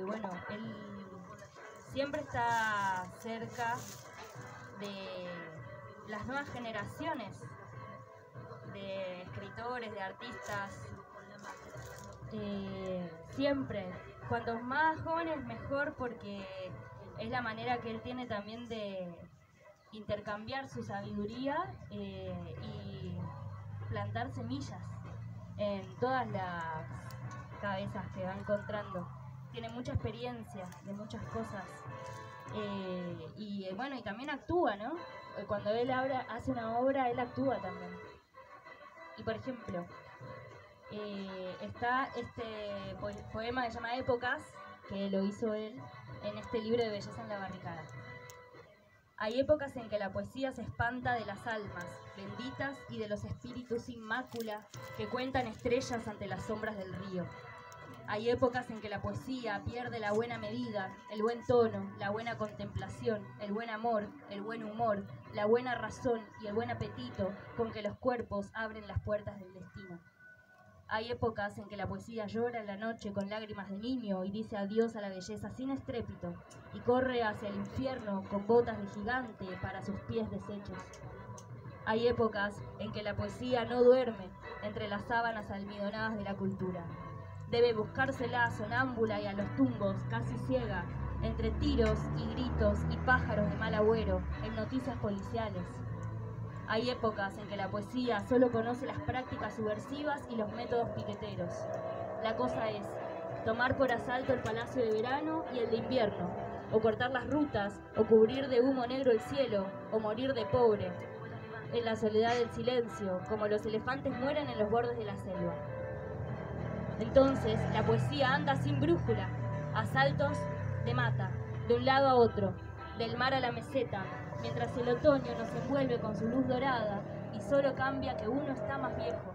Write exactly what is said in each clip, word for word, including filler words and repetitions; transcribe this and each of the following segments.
bueno, él siempre está cerca de las nuevas generaciones de escritores, de artistas. Eh, siempre, cuantos más jóvenes mejor, porque es la manera que él tiene también de intercambiar su sabiduría eh, y plantar semillas en todas las cabezas que va encontrando. Tiene mucha experiencia de muchas cosas eh, y bueno, y también actúa, ¿no? Cuando él abra, hace una obra, él actúa también. Y por ejemplo, eh, está este po poema que se llama Épocas, que lo hizo él en este libro de Belleza en la Barricada. Hay épocas en que la poesía se espanta de las almas benditas y de los espíritus sin mácula que cuentan estrellas ante las sombras del río. Hay épocas en que la poesía pierde la buena medida, el buen tono, la buena contemplación, el buen amor, el buen humor, la buena razón y el buen apetito con que los cuerpos abren las puertas del destino. Hay épocas en que la poesía llora en la noche con lágrimas de niño y dice adiós a la belleza sin estrépito y corre hacia el infierno con botas de gigante para sus pies deshechos. Hay épocas en que la poesía no duerme entre las sábanas almidonadas de la cultura. Debe buscársela sonámbula y a los tumbos, casi ciega, entre tiros y gritos y pájaros de mal agüero en noticias policiales. Hay épocas en que la poesía solo conoce las prácticas subversivas y los métodos piqueteros. La cosa es tomar por asalto el palacio de verano y el de invierno, o cortar las rutas, o cubrir de humo negro el cielo, o morir de pobre, en la soledad del silencio, como los elefantes mueren en los bordes de la selva. Entonces, la poesía anda sin brújula, a saltos de mata, de un lado a otro, del mar a la meseta, mientras el otoño nos envuelve con su luz dorada y solo cambia que uno está más viejo.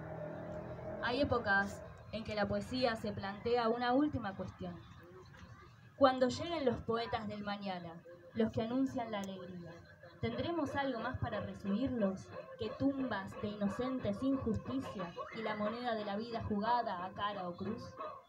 Hay épocas en que la poesía se plantea una última cuestión. Cuando lleguen los poetas del mañana, los que anuncian la alegría, ¿tendremos algo más para recibirlos que tumbas de inocentes sin justicia y la moneda de la vida jugada a cara o cruz?